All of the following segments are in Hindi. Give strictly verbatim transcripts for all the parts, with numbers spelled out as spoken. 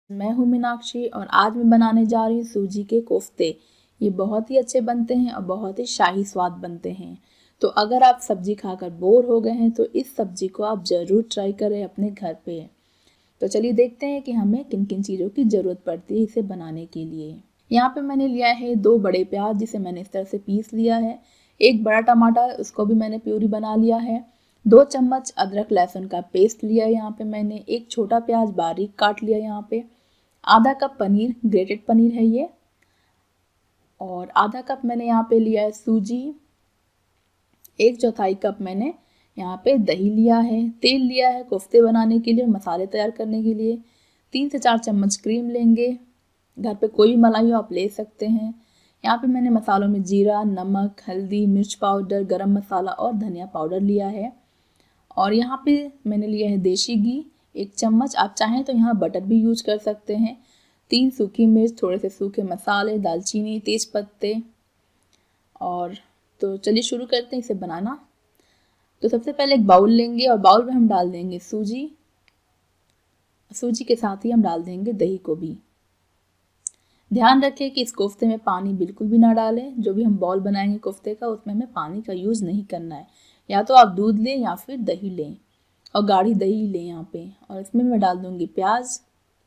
मैं हूँ मीनाक्षी और आज मैं बनाने जा रही हूँ सूजी के कोफ्ते। ये बहुत ही अच्छे बनते हैं और बहुत ही शाही स्वाद बनते हैं। तो अगर आप सब्जी खाकर बोर हो गए हैं तो इस सब्जी को आप ज़रूर ट्राई करें अपने घर पे। तो चलिए देखते हैं कि हमें किन किन चीज़ों की ज़रूरत पड़ती है इसे बनाने के लिए। यहाँ पे मैंने लिया है दो बड़े प्याज, जिसे मैंने इस तरह से पीस लिया है। एक बड़ा टमाटर, उसको भी मैंने प्यूरी बना लिया है। दो चम्मच अदरक लहसुन का पेस्ट लिया है यहाँ पे मैंने। एक छोटा प्याज बारीक काट लिया यहाँ पे। आधा कप पनीर, ग्रेटेड पनीर है ये। और आधा कप मैंने यहाँ पे लिया है सूजी। एक चौथाई कप मैंने यहाँ पे दही लिया है। तेल लिया है कोफ्ते बनाने के लिए, मसाले तैयार करने के लिए। तीन से चार चम्मच क्रीम लेंगे। घर पे कोई भी मलाई हो आप ले सकते हैं। यहाँ पे मैंने मसालों में जीरा, नमक, हल्दी, मिर्च पाउडर, गरम मसाला और धनिया पाउडर लिया है। और यहाँ पे मैंने लिया है देसी घी एक चम्मच। आप चाहें तो यहाँ बटर भी यूज कर सकते हैं। तीन सूखी मिर्च, थोड़े से सूखे मसाले, दालचीनी, तेज पत्ते। और तो चलिए शुरू करते हैं इसे बनाना। तो सबसे पहले एक बाउल लेंगे और बाउल में हम डाल देंगे सूजी। सूजी के साथ ही हम डाल देंगे दही को भी। ध्यान रखें कि इस कोफ्ते में पानी बिल्कुल भी ना डालें। जो भी हम बॉल बनाएंगे कोफ्ते का, उसमें हमें पानी का यूज़ नहीं करना है। या तो आप दूध लें या फिर दही लें, और गाढ़ी दही लें यहाँ पे। और इसमें मैं डाल दूंगी प्याज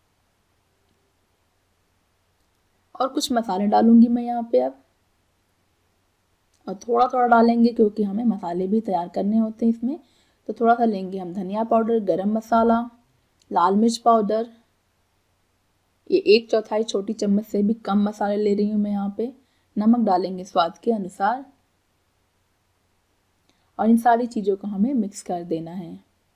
और कुछ मसाले डालूंगी मैं यहाँ पे अब। और थोड़ा थोड़ा डालेंगे क्योंकि हमें मसाले भी तैयार करने होते हैं इसमें। तो थोड़ा सा लेंगे हम धनिया पाउडर, गरम मसाला, लाल मिर्च पाउडर। ये एक चौथाई छोटी चम्मच से भी कम मसाले ले रही हूँ मैं यहाँ पे। नमक डालेंगे स्वाद के अनुसार। और इन सारी चीज़ों को हमें मिक्स कर देना है।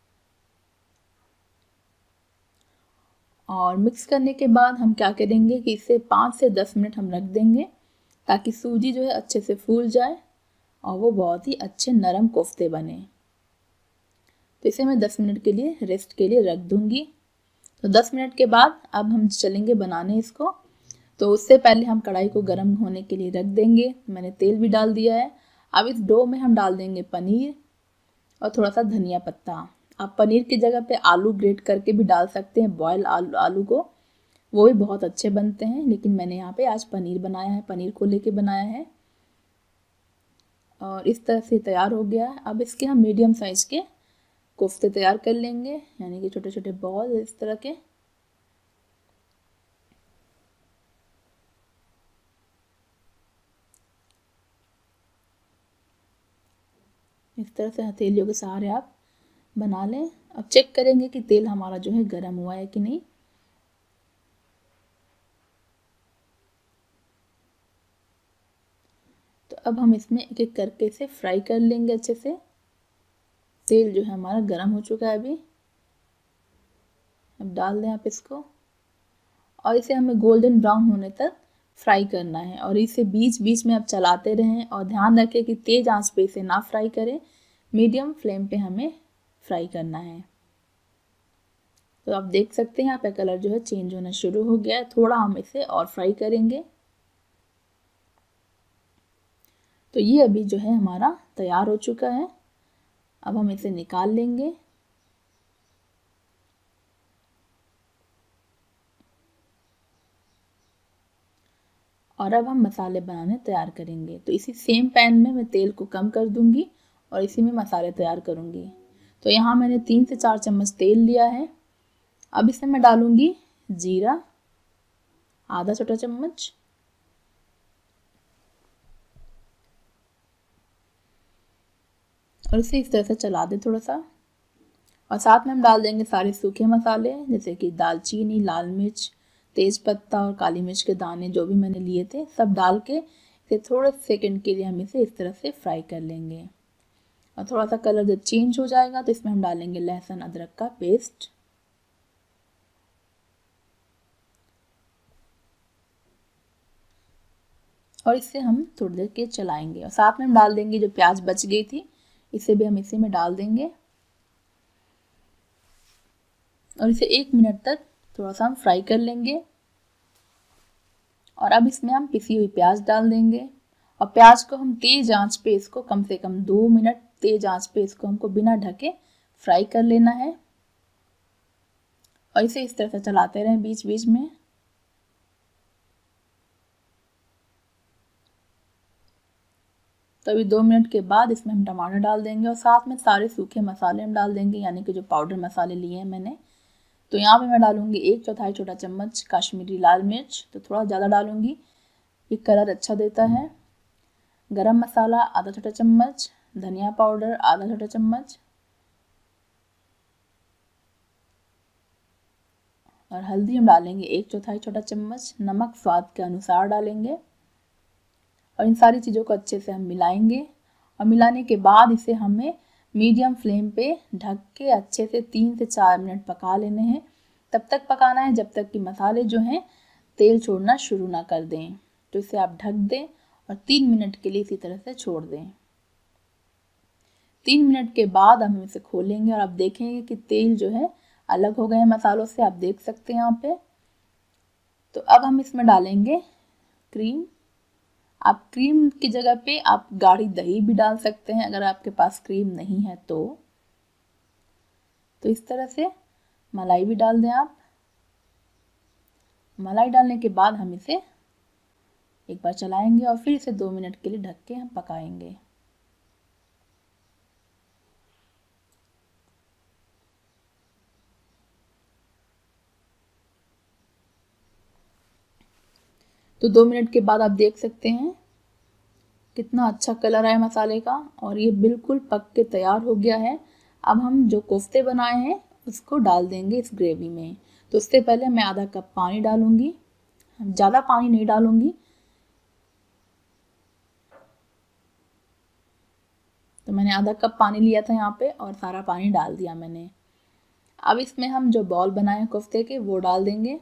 और मिक्स करने के बाद हम क्या करेंगे कि इसे पाँच से दस मिनट हम रख देंगे, ताकि सूजी जो है अच्छे से फूल जाए और वो बहुत ही अच्छे नरम कोफ्ते बने। तो इसे मैं दस मिनट के लिए रेस्ट के लिए रख दूंगी। तो दस मिनट के बाद अब हम चलेंगे बनाने इसको। तो उससे पहले हम कढ़ाई को गर्म होने के लिए रख देंगे। मैंने तेल भी डाल दिया है। अब इस डो में हम डाल देंगे पनीर और थोड़ा सा धनिया पत्ता। आप पनीर की जगह पे आलू ग्रेट करके भी डाल सकते हैं, बॉयल आलू आलू को, वो भी बहुत अच्छे बनते हैं। लेकिन मैंने यहाँ पे आज पनीर बनाया है, पनीर को लेके बनाया है। और इस तरह से तैयार हो गया है। अब इसके हम मीडियम साइज के कोफ्ते तैयार कर लेंगे, यानी कि छोटे छोटे बॉल इस तरह के। इस तरह से हथेलियों के सहारे आप बना लें। अब चेक करेंगे कि तेल हमारा जो है गर्म हुआ है कि नहीं। तो अब हम इसमें एक एक करके इसे फ्राई कर लेंगे अच्छे से। तेल जो है हमारा गर्म हो चुका है अभी। अब डाल दें आप इसको और इसे हमें गोल्डन ब्राउन होने तक फ्राई करना है। और इसे बीच बीच में आप चलाते रहें और ध्यान रखें कि तेज आंच पे इसे ना फ्राई करें, मीडियम फ्लेम पे हमें फ्राई करना है। तो आप देख सकते हैं यहाँ पे कलर जो है चेंज होना शुरू हो गया है। थोड़ा हम इसे और फ्राई करेंगे। तो ये अभी जो है हमारा तैयार हो चुका है। अब हम इसे निकाल लेंगे। और अब हम मसाले बनाने तैयार करेंगे। तो इसी सेम पैन में मैं तेल को कम कर दूंगी और इसी में मसाले तैयार करूंगी। तो यहाँ मैंने तीन से चार चम्मच तेल लिया है। अब इसमें मैं डालूंगी जीरा आधा छोटा चम्मच, और इसे इस तरह से चला दें थोड़ा सा। और साथ में हम डाल देंगे सारे सूखे मसाले, जैसे कि दालचीनी, लाल मिर्च, तेज पत्ता और काली मिर्च के दाने जो भी मैंने लिए थे, सब डाल के इसे थोड़े सेकंड के लिए हम इसे इस तरह से फ्राई कर लेंगे। और थोड़ा सा कलर जब चेंज हो जाएगा तो इसमें हम डालेंगे लहसुन अदरक का पेस्ट। और इसे हम थोड़ी देर के चलाएंगे। और साथ में हम डाल देंगे जो प्याज बच गई थी, इसे भी हम इसी में डाल देंगे। और इसे एक मिनट तक थोड़ा सा हम फ्राई कर लेंगे। और अब इसमें हम पिसी हुई प्याज डाल देंगे। और प्याज को हम तेज आंच पे इसको कम से कम दो मिनट तेज आंच पे इसको हमको बिना ढके फ्राई कर लेना है। और इसे इस तरह से चलाते रहें बीच बीच में। तो अभी दो मिनट के बाद इसमें हम टमाटर डाल देंगे और साथ में सारे सूखे मसाले हम डाल देंगे, यानी कि जो पाउडर मसाले लिए हैं मैंने। तो यहाँ पे मैं डालूंगी एक चौथाई छोटा चम्मच कश्मीरी लाल मिर्च, तो थोड़ा ज़्यादा डालूंगी, ये कलर अच्छा देता है। गरम मसाला आधा छोटा चम्मच, धनिया पाउडर आधा छोटा चम्मच और हल्दी हम डालेंगे एक चौथाई छोटा चम्मच। नमक स्वाद के अनुसार डालेंगे और इन सारी चीज़ों को अच्छे से हम मिलाएंगे। और मिलाने के बाद इसे हमें मीडियम फ्लेम पे ढक के अच्छे से तीन से चार मिनट पका लेने हैं। तब तक पकाना है जब तक कि मसाले जो हैं तेल छोड़ना शुरू ना कर दें। तो इसे आप ढक दें और तीन मिनट के लिए इसी तरह से छोड़ दें। तीन मिनट के बाद हम इसे खोलेंगे और आप देखेंगे कि तेल जो है अलग हो गए हैं मसालों से, आप देख सकते हैं यहाँ पे। तो अब हम इसमें डालेंगे क्रीम। आप क्रीम की जगह पे आप गाढ़ी दही भी डाल सकते हैं अगर आपके पास क्रीम नहीं है तो। तो इस तरह से मलाई भी डाल दें आप। मलाई डालने के बाद हम इसे एक बार चलाएंगे और फिर इसे दो मिनट के लिए ढक के हम पकाएंगे। तो दो मिनट के बाद आप देख सकते हैं कितना अच्छा कलर आया मसाले का और ये बिल्कुल पक के तैयार हो गया है। अब हम जो कोफ्ते बनाए हैं उसको डाल देंगे इस ग्रेवी में। तो उससे पहले मैं आधा कप पानी डालूंगी, ज़्यादा पानी नहीं डालूंगी। तो मैंने आधा कप पानी लिया था यहाँ पे और सारा पानी डाल दिया मैंने। अब इसमें हम जो बॉल बनाए हैं कोफ्ते के वो डाल देंगे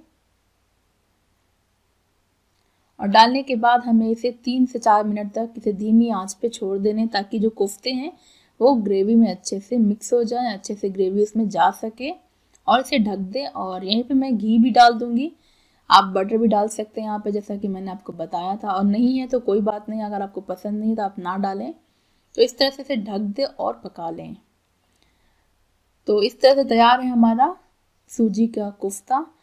और डालने के बाद हमें इसे तीन से चार मिनट तक इसे धीमी आंच पे छोड़ देने, ताकि जो कोफ्ते हैं वो ग्रेवी में अच्छे से मिक्स हो जाए, अच्छे से ग्रेवी उसमें जा सके। और इसे ढक दें और यहीं पे मैं घी भी डाल दूंगी। आप बटर भी डाल सकते हैं यहाँ पे, जैसा कि मैंने आपको बताया था। और नहीं है तो कोई बात नहीं, अगर आपको पसंद नहीं है तो आप ना डालें। तो इस तरह से इसे ढक दें और पका लें। तो इस तरह से तैयार है हमारा सूजी का कोफ्ता।